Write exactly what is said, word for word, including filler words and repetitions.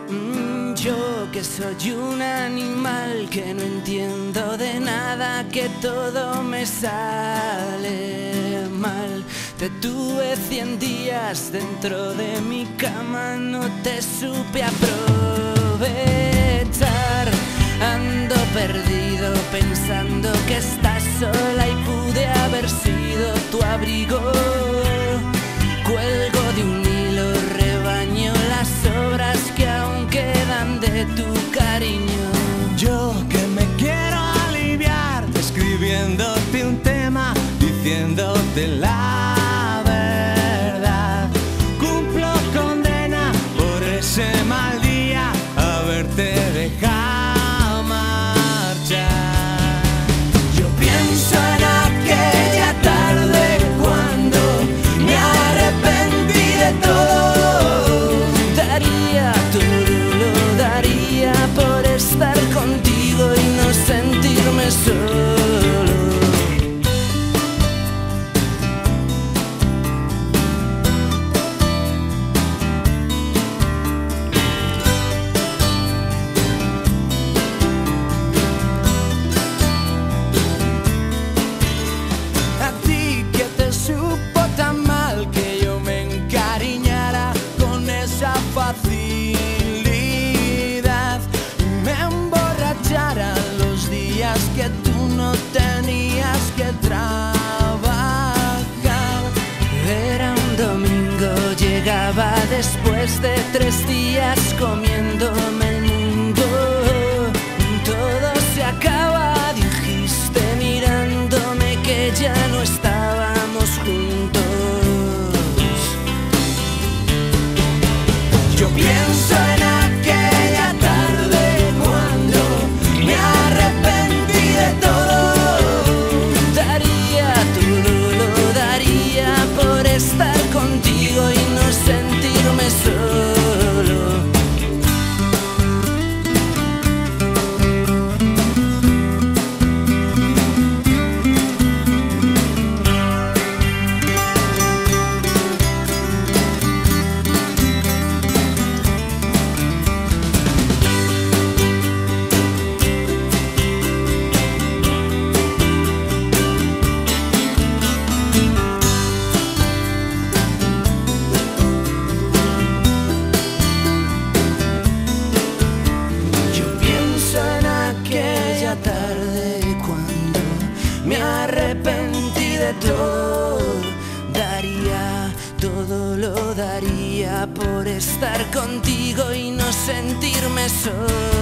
Mm, yo que soy un animal que no entiendo de nada, que todo me sale mal. Te tuve cien días dentro de mi cama, no te supe aprovechar. Ando perdido pensando que estás sola y pude haber sido tu abrigo. Cuelgo de un hilo, rebaño las sobras que aún quedan de tu cariño. Yo que me quiero aliviar escribiéndote un tema, diciéndote la verdad. Cumplo condena por ese mal día, haberte dejado marchar. Yo pienso en aquella tarde cuando me arrepentí de todo. Daría todo, lo daría por estar contigo y no sentirme solo. Facilidad y me emborrachara los días que tú no tenías que trabajar. Era un domingo, llegaba después de tres días comiéndome el mundo. Todo se acaba, dijiste mirándome que ya no estábamos juntos. Yo pienso en aquella tarde cuando me arrepentí de todo. Daría todo, lo daría por estar contigo y no sentirme solo. Me arrepentí de todo, daría, todo lo daría por estar contigo y no sentirme solo.